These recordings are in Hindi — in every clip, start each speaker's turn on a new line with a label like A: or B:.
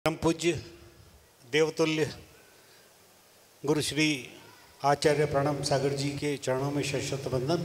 A: परम पूज्य देवतुल्य गुरु श्री आचार्य प्रणव सागर जी के चरणों में शत वंदन।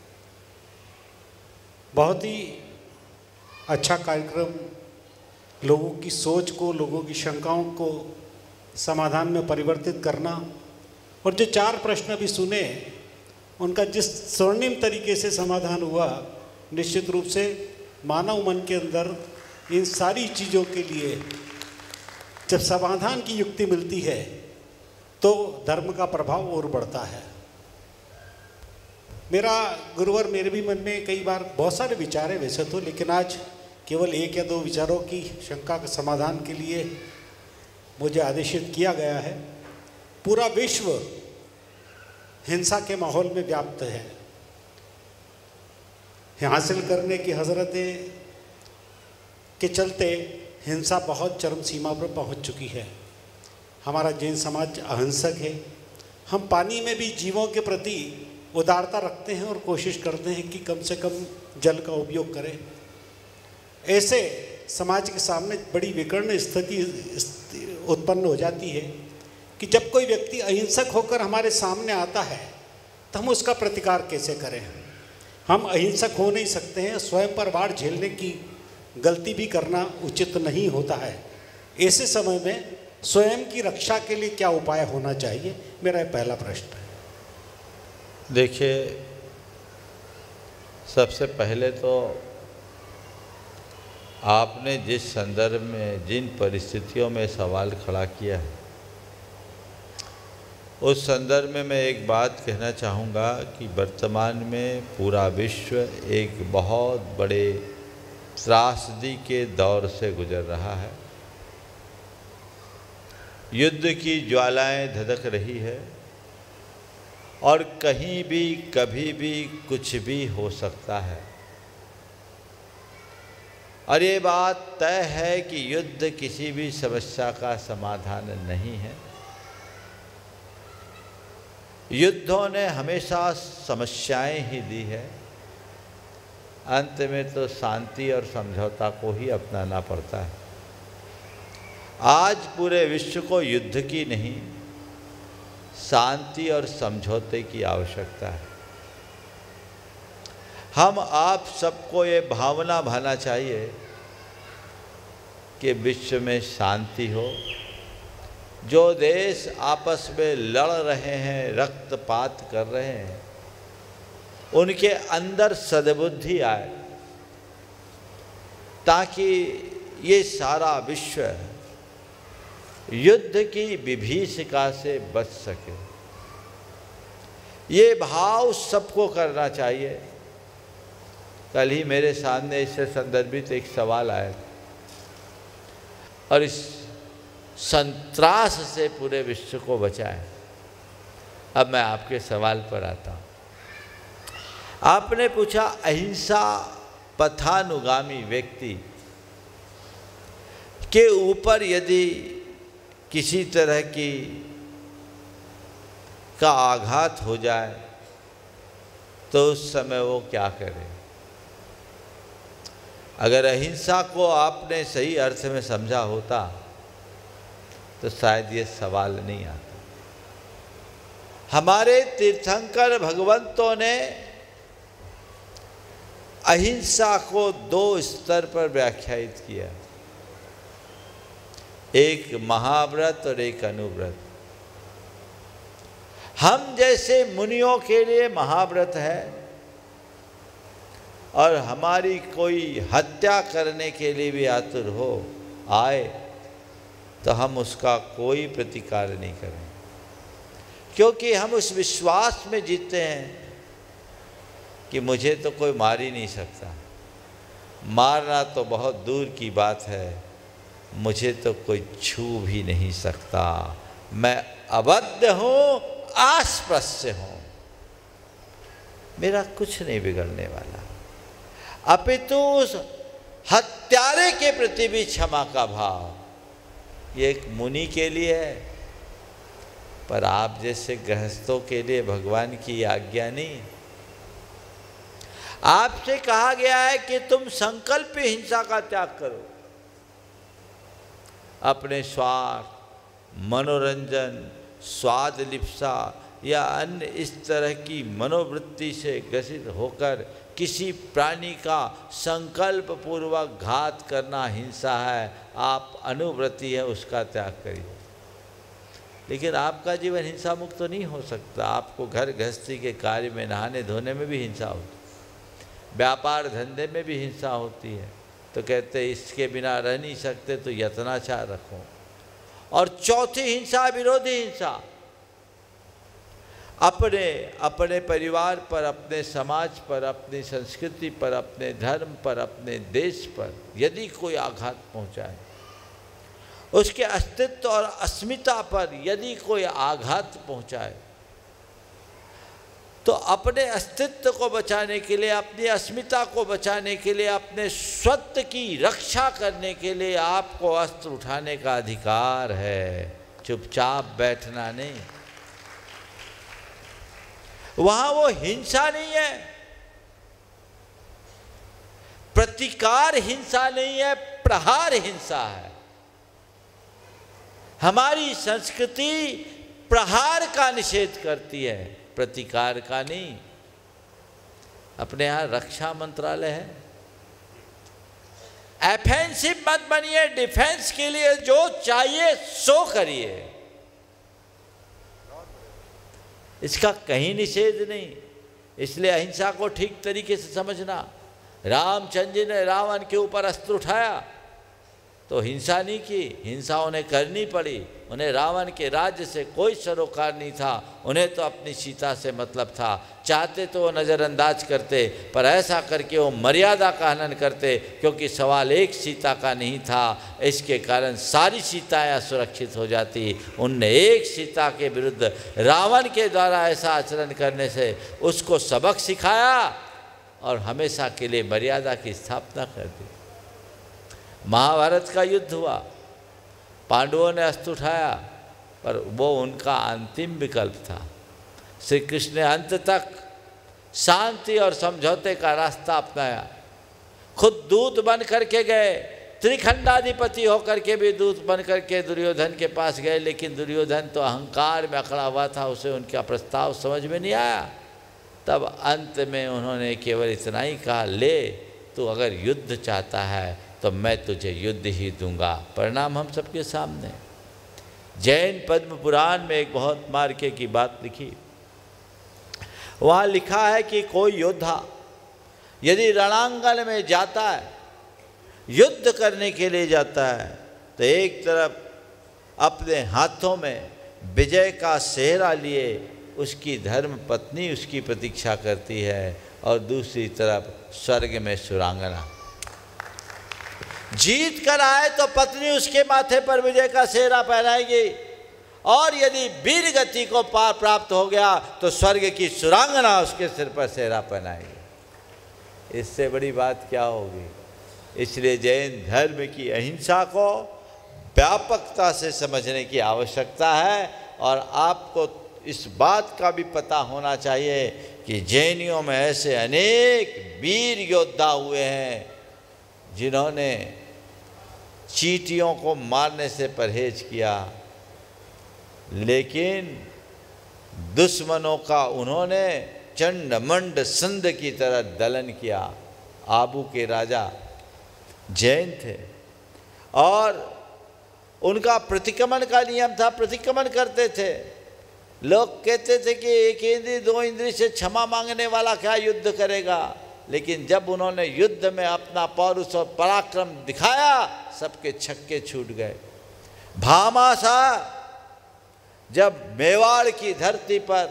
A: बहुत ही अच्छा कार्यक्रम, लोगों की सोच को, लोगों की शंकाओं को समाधान में परिवर्तित करना, और जो 4 प्रश्न भी सुने उनका जिस स्वर्णिम तरीके से समाधान हुआ, निश्चित रूप से मानव मन के अंदर इन सारी चीज़ों के लिए जब समाधान की युक्ति मिलती है तो धर्म का प्रभाव और बढ़ता है। मेरा गुरुवर मेरे भी मन में कई बार बहुत सारे विचार है वैसे तो, लेकिन आज केवल 1 या 2 विचारों की शंका के समाधान के लिए मुझे आदेशित किया गया है। पूरा विश्व हिंसा के माहौल में व्याप्त है। हासिल करने की हजरतें के चलते हिंसा बहुत चरम सीमा पर पहुंच चुकी है। हमारा जैन समाज अहिंसक है। हम पानी में भी जीवों के प्रति उदारता रखते हैं और कोशिश करते हैं कि कम से कम जल का उपयोग करें। ऐसे समाज के सामने बड़ी विकर्ण स्थिति उत्पन्न हो जाती है कि जब कोई व्यक्ति अहिंसक होकर हमारे सामने आता है तो हम उसका प्रतिकार कैसे करें। हम अहिंसक हो नहीं सकते हैं, स्वयं पर वार झेलने की गलती भी करना उचित नहीं होता है। ऐसे समय में स्वयं की रक्षा के लिए क्या उपाय होना चाहिए, मेरा पहला प्रश्न है।
B: देखिए, सबसे पहले तो आपने जिस संदर्भ में, जिन परिस्थितियों में सवाल खड़ा किया है, उस संदर्भ में मैं एक बात कहना चाहूँगा कि वर्तमान में पूरा विश्व एक बहुत बड़े त्रासदी के दौर से गुजर रहा है। युद्ध की ज्वालाएं धधक रही है और कहीं भी कभी भी कुछ भी हो सकता है। और ये बात तय है कि युद्ध किसी भी समस्या का समाधान नहीं है। युद्धों ने हमेशा समस्याएं ही दी है। अंत में तो शांति और समझौता को ही अपनाना पड़ता है। आज पूरे विश्व को युद्ध की नहीं, शांति और समझौते की आवश्यकता है। हम आप सबको ये भावना भाना चाहिए कि विश्व में शांति हो। जो देश आपस में लड़ रहे हैं, रक्तपात कर रहे हैं, उनके अंदर सद्बुद्धि आए ताकि ये सारा विश्व युद्ध की विभीषिका से बच सके। ये भाव सबको करना चाहिए। कल ही मेरे सामने इससे संदर्भित एक सवाल आया और इस संत्रास से पूरे विश्व को बचाएं। अब मैं आपके सवाल पर आता हूँ। आपने पूछा, अहिंसा पथानुगामी व्यक्ति के ऊपर यदि किसी तरह की का आघात हो जाए तो उस समय वो क्या करे। अगर अहिंसा को आपने सही अर्थ में समझा होता तो शायद ये सवाल नहीं आता। हमारे तीर्थंकर भगवंतों ने अहिंसा को 2 स्तर पर व्याख्यायित किया, एक महाव्रत और एक अनुव्रत। हम जैसे मुनियों के लिए महाव्रत है, और हमारी कोई हत्या करने के लिए भी आतुर हो आए तो हम उसका कोई प्रतिकार नहीं करें, क्योंकि हम उस विश्वास में जीते हैं कि मुझे तो कोई मार ही नहीं सकता। मारना तो बहुत दूर की बात है, मुझे तो कोई छू भी नहीं सकता। मैं अबद्ध हूँ, आस्पृश्य हूँ, मेरा कुछ नहीं बिगड़ने वाला। अपितु उस हत्यारे के प्रति भी क्षमा का भाव ये एक मुनि के लिए है, पर आप जैसे गृहस्थों के लिए भगवान की आज्ञा नहीं। आपसे कहा गया है कि तुम संकल्प हिंसा का त्याग करो। अपने स्वार्थ, मनोरंजन, स्वाद लिप्सा या अन्य इस तरह की मनोवृत्ति से ग्रसित होकर किसी प्राणी का संकल्प पूर्वक घात करना हिंसा है। आप अनुव्रती है, उसका त्याग करिए। लेकिन आपका जीवन हिंसा मुक्त तो नहीं हो सकता। आपको घर गृहस्थी के कार्य में, नहाने धोने में भी हिंसा होती है, व्यापार धंधे में भी हिंसा होती है। तो कहते इसके बिना रह नहीं सकते तो यत्नाचार रखो। और चौथी हिंसा विरोधी हिंसा, अपने परिवार पर, अपने समाज पर, अपनी संस्कृति पर, अपने धर्म पर, अपने देश पर यदि कोई आघात पहुंचाए, उसके अस्तित्व और अस्मिता पर यदि कोई आघात पहुंचाए, तो अपने अस्तित्व को बचाने के लिए, अपनी अस्मिता को बचाने के लिए, अपने स्वत्व की रक्षा करने के लिए आपको अस्त्र उठाने का अधिकार है, चुपचाप बैठना नहीं। वहां वो हिंसा नहीं है, प्रतिकार हिंसा नहीं है, प्रहार हिंसा है। हमारी संस्कृति प्रहार का निषेध करती है, प्रतिकार का नहीं। अपने यहाँ रक्षा मंत्रालय है, ऑफेंसिव मत बनिए, डिफेंस के लिए जो चाहिए सो करिए, इसका कहीं निषेध नहीं। इसलिए अहिंसा को ठीक तरीके से समझना। रामचंद्र जी ने रावण के ऊपर अस्त्र उठाया तो हिंसा नहीं की, हिंसा उन्हें करनी पड़ी। उन्हें रावण के राज्य से कोई सरोकार नहीं था, उन्हें तो अपनी सीता से मतलब था। चाहते तो वो नज़रअंदाज करते, पर ऐसा करके वो मर्यादा का हनन करते, क्योंकि सवाल एक सीता का नहीं था। इसके कारण सारी सीताएं असुरक्षित हो जाती। उनने एक सीता के विरुद्ध रावण के द्वारा ऐसा आचरण करने से उसको सबक सिखाया और हमेशा के लिए मर्यादा की स्थापना कर दी। महाभारत का युद्ध हुआ, पांडवों ने अस्त्र उठाया, पर वो उनका अंतिम विकल्प था। श्री कृष्ण ने अंत तक शांति और समझौते का रास्ता अपनाया। खुद दूत बन करके गए, त्रिखंडाधिपति होकर के भी दूत बन करके दुर्योधन के पास गए, लेकिन दुर्योधन तो अहंकार में अकड़ा हुआ था, उसे उनका प्रस्ताव समझ में नहीं आया। तब अंत में उन्होंने केवल इतना ही कहा, ले तू अगर युद्ध चाहता है तो मैं तुझे युद्ध ही दूंगा। परिणाम हम सबके सामने। जैन पद्म पुराण में एक बहुत मार्के की बात लिखी। वहाँ लिखा है कि कोई योद्धा यदि रणांगण में जाता है, युद्ध करने के लिए जाता है, तो एक तरफ अपने हाथों में विजय का सेहरा लिए उसकी धर्म पत्नी उसकी प्रतीक्षा करती है, और दूसरी तरफ स्वर्ग में सुरांगना। जीत कर आए तो पत्नी उसके माथे पर विजय का सेहरा पहनाएगी, और यदि वीर गति को पार प्राप्त हो गया तो स्वर्ग की सुरांगना उसके सिर पर सेहरा पहनाएगी। इससे बड़ी बात क्या होगी। इसलिए जैन धर्म की अहिंसा को व्यापकता से समझने की आवश्यकता है। और आपको इस बात का भी पता होना चाहिए कि जैनियों में ऐसे अनेक वीर योद्धा हुए हैं जिन्होंने चींटियों को मारने से परहेज किया, लेकिन दुश्मनों का उन्होंने चंडमंड संध की तरह दलन किया। आबू के राजा जैन थे और उनका प्रतिक्रमण का नियम था, प्रतिक्रमण करते थे। लोग कहते थे कि एक इंद्री दो इंद्री से क्षमा मांगने वाला क्या युद्ध करेगा, लेकिन जब उन्होंने युद्ध में अपना पौरुष और पराक्रम दिखाया, सबके छक्के छूट गए। भामासा जब मेवाड़ की धरती पर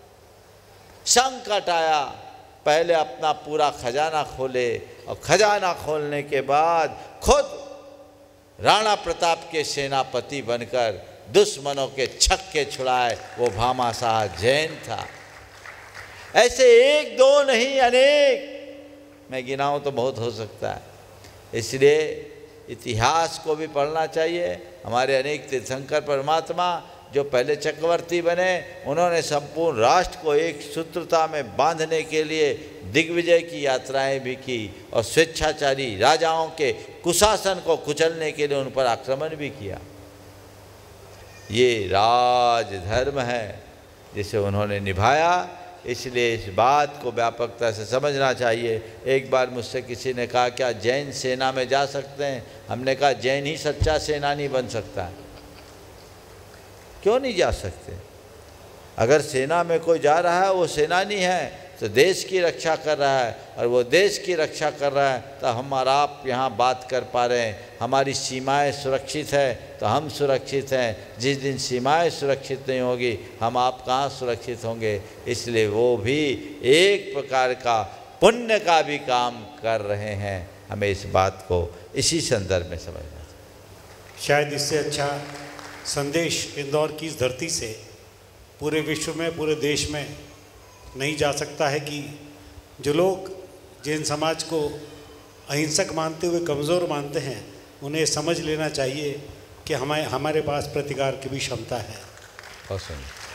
B: संकट आया, पहले अपना पूरा खजाना खोले, और खजाना खोलने के बाद खुद राणा प्रताप के सेनापति बनकर दुश्मनों के छक्के छुड़ाए, वो भामाशाह जैन था। ऐसे एक दो नहीं अनेक, मैं गिनाऊं तो बहुत हो सकता है। इसलिए इतिहास को भी पढ़ना चाहिए। हमारे अनेक तीर्थंकर परमात्मा जो पहले चक्रवर्ती बने, उन्होंने संपूर्ण राष्ट्र को एक सूत्रता में बांधने के लिए दिग्विजय की यात्राएं भी की, और स्वेच्छाचारी राजाओं के कुशासन को कुचलने के लिए उन पर आक्रमण भी किया। ये राजधर्म है जिसे उन्होंने निभाया, इसलिए इस बात को व्यापकता से समझना चाहिए। एक बार मुझसे किसी ने कहा क्या जैन सेना में जा सकते हैं? हमने कहा जैन ही सच्चा सेनानी बन सकता है, क्यों नहीं जा सकते? अगर सेना में कोई जा रहा है वो सेनानी है तो देश की रक्षा कर रहा है, और वो देश की रक्षा कर रहा है तो हम और आप यहाँ बात कर पा रहे हैं। हमारी सीमाएं सुरक्षित है तो हम सुरक्षित हैं। जिस दिन सीमाएं सुरक्षित नहीं होगी हम आप कहाँ सुरक्षित होंगे? इसलिए वो भी एक प्रकार का पुण्य का भी काम कर रहे हैं। हमें इस बात को इसी संदर्भ में समझना चाहिए।
A: शायद इससे अच्छा संदेश इंदौर की इस धरती से पूरे विश्व में, पूरे देश में नहीं जा सकता है कि जो लोग जैन समाज को अहिंसक मानते हुए कमज़ोर मानते हैं, उन्हें समझ लेना चाहिए कि हमारे पास प्रतिकार की भी क्षमता है।